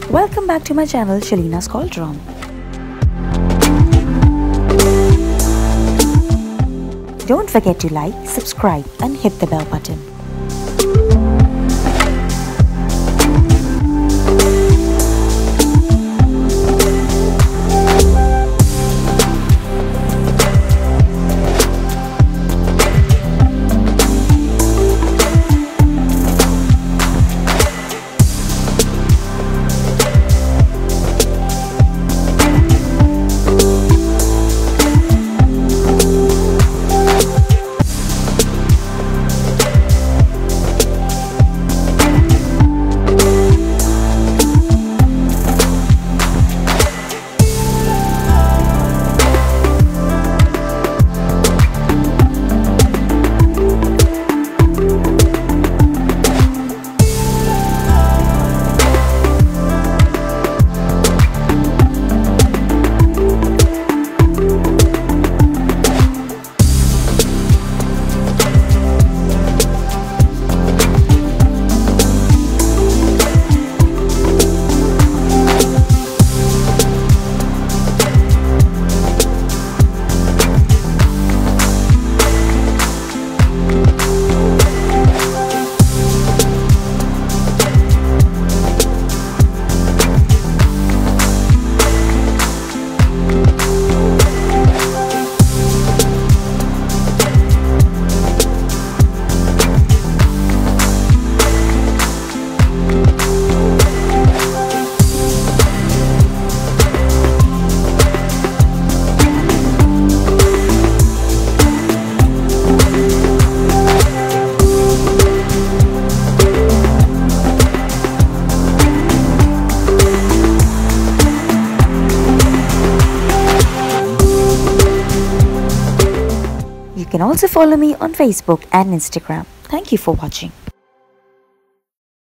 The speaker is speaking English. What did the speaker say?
Welcome back to my channel Shalina's Cauldron. Don't forget to like, subscribe and hit the bell button. You can also follow me on Facebook and Instagram. Thank you for watching.